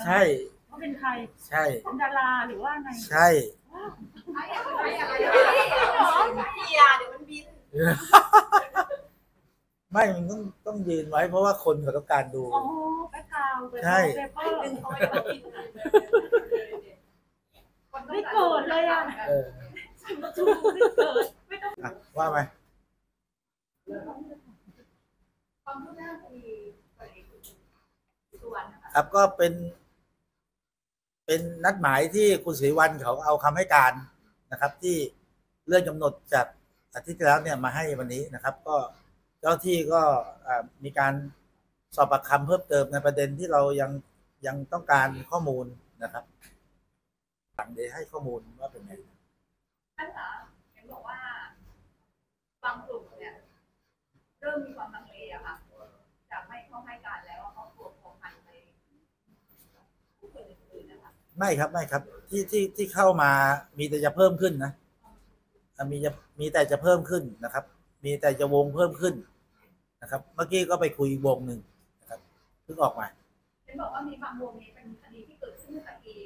ช่เขาเป็นใครใช่เป็นดาราหรือว่าไงใช่ไอ้อะไรเดี๋ยวมันบินไม่มันต้องยืนไว้เพราะว่าคนเขาต้องการดูอ๋อแบ็คกราวด์ใช่เปเปอร์ไม่เกิดเลยอ่ะจูไม่เกิดไม่ต้องว่าไหมความคืบหน้าคดีส่วนครับก็เป็นนัดหมายที่คุณศรีวรรณเขาเอาคำให้การนะครับที่เลื่อนกำหนดจากอาทิตย์ที่แล้วเนี่ยมาให้วันนี้นะครับก็เจ้าที่ก็มีการสอบปากคำเพิ่มเติมในประเด็นที่เรายังต้องการข้อมูลนะครับสั่งเดี๋ยวให้ข้อมูลว่าเป็นไงท่านคะเห็นบอกว่าบางกลุ่มเนี่ยเริ่มมีความลังเลอะค่ะจะไม่เข้าให้การแล้วว่าเขาตัวของหันไปผู้คนอื่นๆนะคะไม่ครับที่เข้ามามีแต่จะเพิ่มขึ้นนะมีแต่จะเพิ่มขึ้นนะครับมีแต่จะวงเพิ่มขึ้นนะครับเมื่อกี้ก็ไปคุยวงหนึ่งนะครับเพิ่งออกมาเห็นบอกว่ามีบางวงนี้เป็นคดีที่เกิดขึ้นตั้งแต่ปี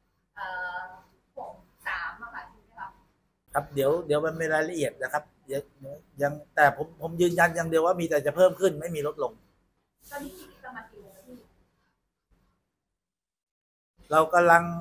63อะค่ะใช่ไหมคะครับเดี๋ยวมันมีรายละเอียดนะครับยังแต่ผมยืนยันอย่างเดียวว่ามีแต่จะเพิ่มขึ้นไม่มีลดลงตอนนี้มีประมาณกี่วงที่เรากำลัง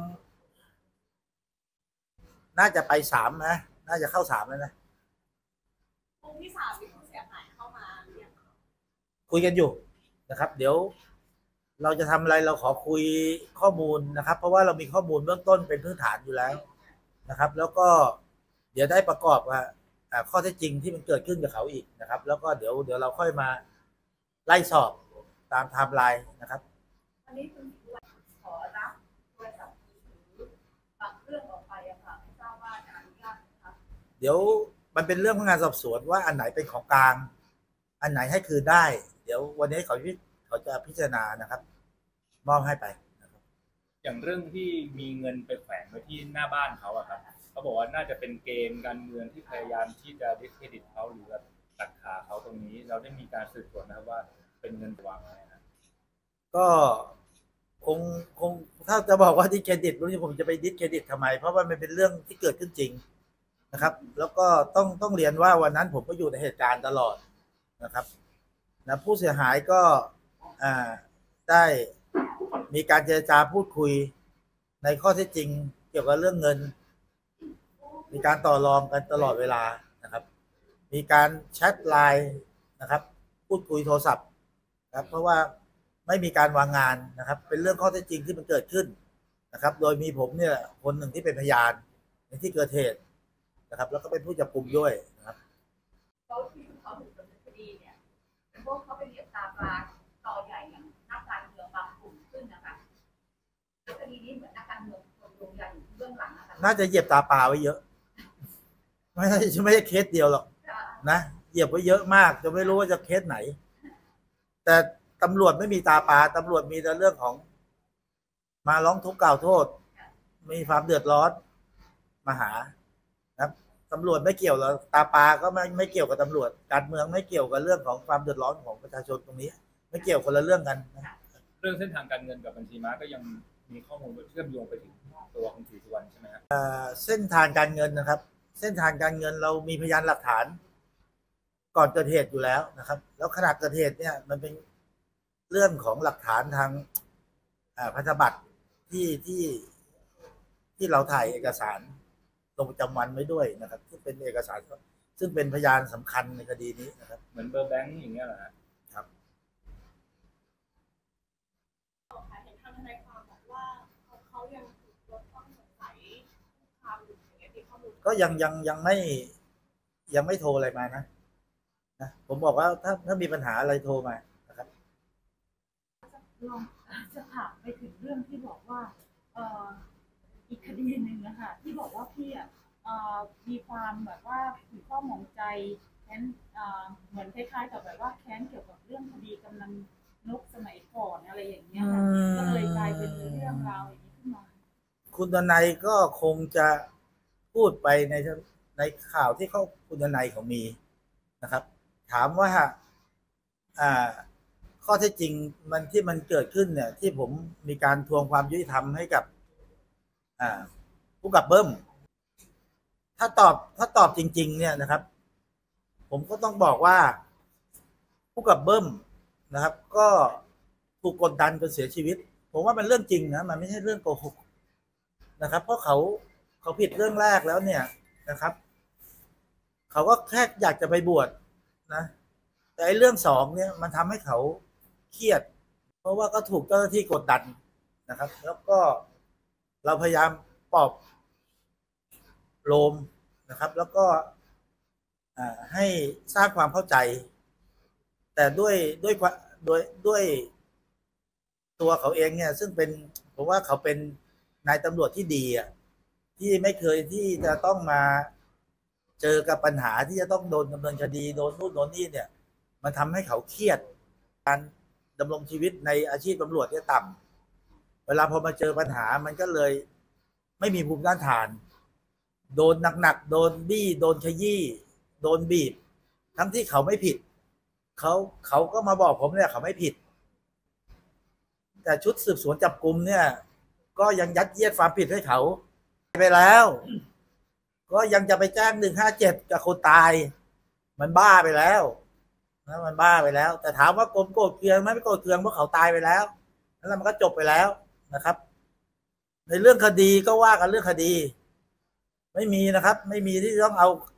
น่าจะไป3นะน่าจะเข้า3แล้วนะวงที่3มีผู้เสียหายเข้ามาคุยกันอยู่นะครับเดี๋ยวเราจะทำอะไรเราขอคุยข้อมูลนะครับเพราะว่าเรามีข้อมูลเบื้องต้นเป็นพื้นฐานอยู่แล้วนะครับแล้วก็เดี๋ยวได้ประกอบกับข้อเท็จจริงที่มันเกิดขึ้นกับเขาอีกนะครับแล้วก็เดี๋ยวเราค่อยมาไล่สอบตามไทม์ไลน์นะครับอันนี้คุณขอรับโทรศัพท์มือถือบางเครื่องออกไปอะค่ะไม่ทราบว่าจะอนุญาตไหมคะเดี๋ยวมันเป็นเรื่องพนักงานสอบสวนว่าอันไหนเป็นของกลางอันไหนให้คืนได้เดี๋ยววันนี้เขาจะพิจารณานะครับมอบให้ไปนะครับอย่างเรื่องที่มีเงินไปแขวนไว้ที่หน้าบ้านเขาอะครับเขาบอกว่าน่าจะเป็นเกมการเมืองที่พยายามที่จะดิสเครดิตเขาหรือตัดขาเขาตรงนี้เราได้มีการสืบสวนนะครับว่าเป็นเงินวางอะไรนะก็คงถ้าจะบอกว่าดิสเครดิตรู้ผมจะไปดิสเครดิตทำไมเพราะว่ามันเป็นเรื่องที่เกิดขึ้นจริงนะครับแล้วก็ต้องเรียนว่าวันนั้นผมก็อยู่ในเหตุการณ์ตลอดนะครับนะผู้เสียหายก็ได้มีการเจรจาพูดคุยในข้อเท็จจริงเกี่ยวกับเรื่องเงินมีการต่อรองกันตลอดเวลานะครับมีการแชทไลน์นะครับพูดคุยโทรศัพท์นะครับเพราะว่าไม่มีการวางงานนะครับเป็นเรื่องข้อเท็จจริงที่มันเกิดขึ้นนะครับโดยมีผมเนี่ยคนหนึ่งที่เป็นพยานในที่เกิดเหตุนะครับแล้วก็เป็นผู้จับกุมด้วยนะครับเขาที่เขาถูกดำเนินคดีเนี่ยเป็นพวกเขาไปเหยียบตาปลาต่อใหญ่อย่างนักการเมืองบางกลุ่มขึ้นนะคะคดีนี้เหมือนนักการเมืองคนรวมใหญ่เบื้องหลังนะคะน่าจะเหยียบตาปลาไว้เยอะไม่ใช่เคสเดียวหรอกนะเหยียบไว้เยอะมากจะไม่รู้ว่าจะเคสไหนแต่ตำรวจไม่มีตาปลาตำรวจมีแต่เรื่องของมาร้องทุกข์กล่าวโทษมีความเดือดร้อนมาหานะครับตำรวจไม่เกี่ยวหรอกตาปลาก็ไม่เกี่ยวกับตำรวจการเมืองไม่เกี่ยวกับเรื่องของความเดือดร้อนของประชาชนตรงนี้ไม่เกี่ยวคนละเรื่องกันนะเรื่องเส้นทางการเงินกับบัญชีม้าก็ยังมีข้อมูลเชื่อมโยงไปถึงตัวคุณศรีสุวรรณใช่ไหมครับเส้นทางการเงินนะครับเส้นทางการเงินเรามีพยานหลักฐานก่อนเกิดเหตุอยู่แล้วนะครับแล้วขณะเกิดเหตุเนี่ยมันเป็นเรื่องของหลักฐานทางพันธบัตรที่เราถ่ายเอกสารลงประจำวันไว้ด้วยนะครับซึ่งเป็นเอกสารซึ่งเป็นพยานสำคัญในคดีนี้นะครับเหมือนเบอร์แบงก์อย่างเงี้ยเหรอครับเห็นทางทนายความบอกว่าเขายังลดต้องสงสัยความอยู่อย่างเงี้ยที่ข้อมูลก็ยังไม่โทรอะไรมานะผมบอกว่าถ้ามีปัญหาอะไรโทรมานะครับลองจะถามไปถึงเรื่องที่บอกว่าอีกคดีหนึ่งนะคะที่บอกว่าพี่มีความแบบว่ามีข้อหมองใจแค้นเหมือนคล้ายๆกับแบบว่าแค้นเกี่ยวกับเรื่องคดีกำนันนกสมัยก่อนอะไรอย่างเงี้ยค่ะก็เลยกลายเป็นเรื่องราวอย่างนี้ขึ้นมาคุณดนัยก็คงจะพูดไปในข่าวที่คุณดนัยเขามีนะครับถามว่าข้อเท็จจริงมันที่มันเกิดขึ้นเนี่ย ที่ผมมีการทวงความยุติธรรมให้กับผู้กับเบิ้มถ้าตอบจริงๆเนี่ยนะครับ ผมก็ต้องบอกว่าผู้กับเบิ้มนะครับ ก็ถูกกดดันจนเสียชีวิตผมว่ามันเรื่องจริงนะมันไม่ใช่เรื่องโกหกนะครับ เพราะเขาผิดเรื่องแรกแล้วเนี่ยนะครับ เขาก็แค่อยากจะไปบวชนะแต่เรื่องสองเนี่ยมันทำให้เขาเครียด เพราะว่าก็ถูกเจ้าหน้าที่กดดันนะครับ แล้วก็เราพยายามปลอบโลมนะครับ แล้วก็ให้สร้างความเข้าใจ แต่ด้วยตัวเขาเองเนี่ยซึ่งเป็นผมว่าเขาเป็นนายตำรวจที่ดีอ่ะที่ไม่เคยที่จะต้องมาเจอกับปัญหาที่จะต้องโดนดำเนินคดีโดนนู่นโดนนี่เนี่ยมันทำให้เขาเครียดการดำรงชีวิตในอาชีพตำรวจเนี่ยต่ำเวลาพอมาเจอปัญหามันก็เลยไม่มีภูมิต้านทานโดนหนักๆโดนบี้โดนขยี้โดนบีบทั้งที่เขาไม่ผิดเขาก็มาบอกผมเนี่ยเขาไม่ผิดแต่ชุดสืบสวนจับกุมเนี่ยก็ยังยัดเยียดความผิดให้เขาไปแล้วก็ยังจะไปแจ้ง157กับคนตายมันบ้าไปแล้วนะมันบ้าไปแล้วแต่ถามว่ากรมโกรธเคืองไหมไม่โกรธเคืองเพราะเขาตายไปแล้วแล้วมันก็จบไปแล้วนะครับในเรื่องคดีก็ว่ากันเรื่องคดีไม่มีนะครับไม่มีที่ต้อง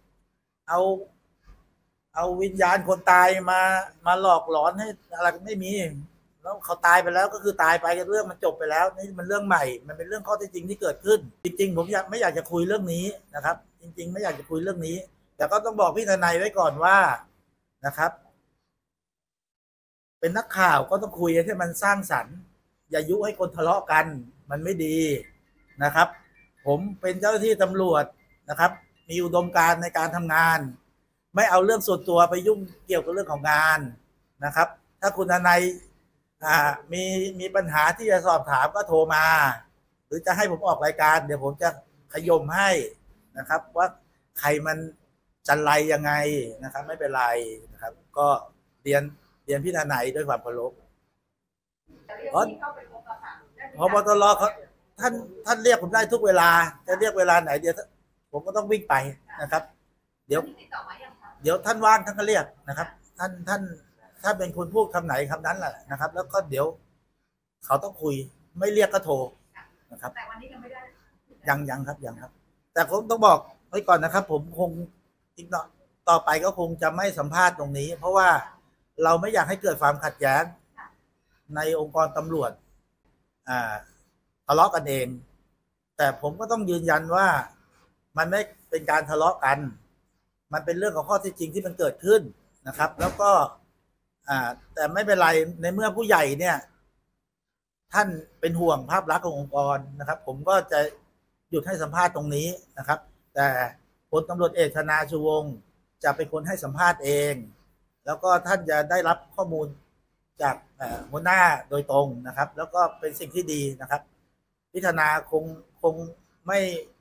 เอาวิญญาณคนตายมาหลอกหลอนให้อะไรไม่มีแล้วเขาตายไปแล้วก็คือตายไปเรื่องมันจบไปแล้วนี่มันเรื่องใหม่มันเป็นเรื่องข้อเท็จจริงที่เกิดขึ้นจริงๆผมไม่อยากจะคุยเรื่องนี้นะครับจริงๆไม่อยากจะคุยเรื่องนี้แต่ก็ต้องบอกพี่ทนายไว้ก่อนว่านะครับเป็นนักข่าวก็ต้องคุยให้มันสร้างสรรค์อย่ายุให้คนทะเลาะกันมันไม่ดีนะครับผมเป็นเจ้าหน้าที่ตำรวจนะครับมีอุดมการณ์ในการทำงานไม่เอาเรื่องส่วนตัวไปยุ่งเกี่ยวกับเรื่องของงานนะครับถ้าคุณทนายมีปัญหาที่จะสอบถามก็โทรมาหรือจะให้ผมออกรายการเดี๋ยวผมจะขยมให้นะครับว่าใครมันจันไรยังไงนะครับไม่เป็นไรนะครับก็เรียนพี่ทนายด้วยความเคารพเพราะพบตรเขาท่านเรียกผมได้ทุกเวลาจะเรียกเวลาไหนเดี๋ยวผมก็ต้องวิ่งไปนะครับเดี๋ยวท่านว่างท่านก็เรียกนะครับท่านถ้าเป็นคนพูดคำไหนคำนั้นแหละนะครับแล้วก็เดี๋ยวเขาต้องคุยไม่เรียกก็โทรนะครับแต่วันนี้ยังไม่ได้ยังครับแต่ผมต้องบอกไว้ก่อนนะครับผมคงอีกต่อไปก็คงจะไม่สัมภาษณ์ตรงนี้เพราะว่าเราไม่อยากให้เกิดความขัดแย้งในองค์กรตำรวจทะเลาะกันเองแต่ผมก็ต้องยืนยันว่ามันไม่เป็นการทะเลาะกันมันเป็นเรื่องของข้อเท็จจริงที่มันเกิดขึ้นนะครับแล้วก็แต่ไม่เป็นไรในเมื่อผู้ใหญ่เนี่ยท่านเป็นห่วงภาพลักษณ์ขององค์กรนะครับผมก็จะหยุดให้สัมภาษณ์ตรงนี้นะครับแต่พลตำรวจเอกธนาชูวงศ์จะเป็นคนให้สัมภาษณ์เองแล้วก็ท่านจะได้รับข้อมูลจากหัวหน้าโดยตรงนะครับแล้วก็เป็นสิ่งที่ดีนะครับพิธนาคงไม่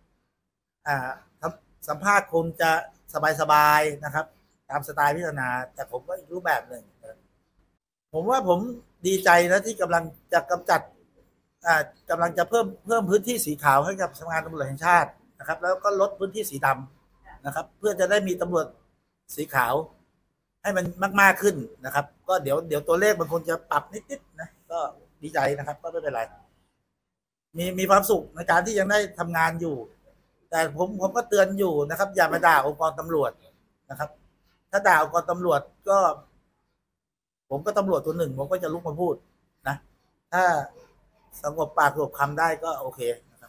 สัมภาษณ์คงจะสบายๆนะครับตามสไตล์พิธนาแต่ผมก็อีกรูปแบบหนึ่งผมว่าผมดีใจนะที่กำลังจะกำจัดกำลังจะเพิ่มพื้นที่สีขาวให้กับสำนักงานตำรวจแห่งชาตินะครับแล้วก็ลดพื้นที่สีดำนะครับเพื่อจะได้มีตำรวจสีขาวให้มันมากขึ้นนะครับก็เดี๋ยวตัวเลขมันคงจะปรับนิดๆนะก็ดีใจนะครับก็ไม่เป็นไรมีความสุขในการที่ยังได้ทำงานอยู่แต่ผมก็เตือนอยู่นะครับอย่ามาด่าองค์กรตำรวจนะครับถ้าด่าองค์กรตำรวจก็ผมก็ตำรวจตัวหนึ่งผมก็จะลุกมาพูดนะถ้าสงบปากสงบคำได้ก็โอเคนะครับ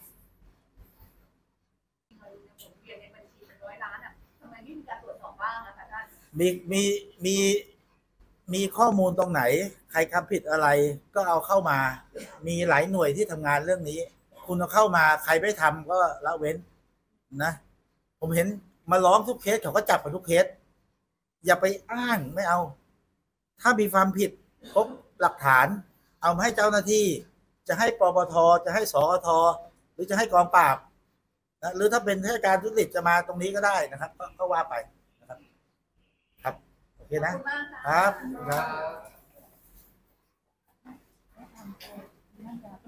มีข้อมูลตรงไหนใครทำผิดอะไรก็เอาเข้ามามีหลายหน่วยที่ทำงานเรื่องนี้คุณเอาเข้ามาใครไม่ทำก็ละเว้นนะผมเห็นมาร้องทุกเคสเขาก็จับไปทุกเคสอย่าไปอ้างไม่เอาถ้ามีความผิดพบหลักฐานเอามาให้เจ้าหน้าที่จะให้ปปทจะให้สอทหรือจะให้กองปราบนะหรือถ้าเป็นข้าราชการทุจริตจะมาตรงนี้ก็ได้นะครับก็ว่าไปนะครับครับโอเคนะครับน่าจะต้อง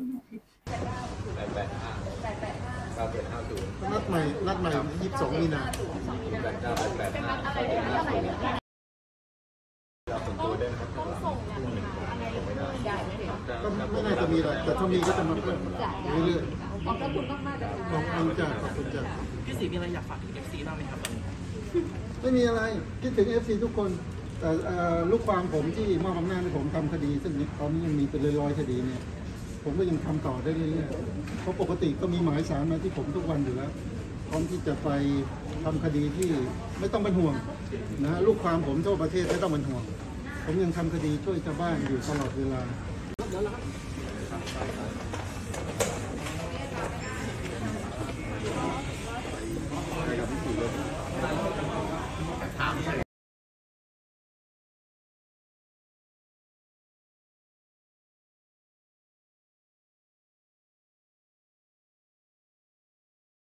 นัดใหม่22 มีนาก็ไม่น่าจะมีหรอกแต่ถ้ามีก็จะมาเพิ่มเรื่อยๆขอบคุณมากๆขอบคุณจ้าขอบคุณจ้าพี่ศรีมีอะไรอยากฝากถึง FC บ้างไหมครับตอนนี้ไม่มีอะไรคิดถึง FC ทุกคนแต่ลูกความผมที่มอบอำนาจให้ผมทำคดีซึ่งตอนนี้ยังมีเป็นร้อยๆคดีเนี่ยผมก็ยังทำต่อได้เรื่อยๆเพราะปกติก็มีหมายสารมาที่ผมทุกวันอยู่แล้วพร้อมที่จะไปทำคดีที่ไม่ต้องเป็นห่วงนะฮะลูกความผมทั่วประเทศไม่ต้องเป็นห่วงผมยังทำคดีช่วยชาวบ้านอยู่ตลอดเวลา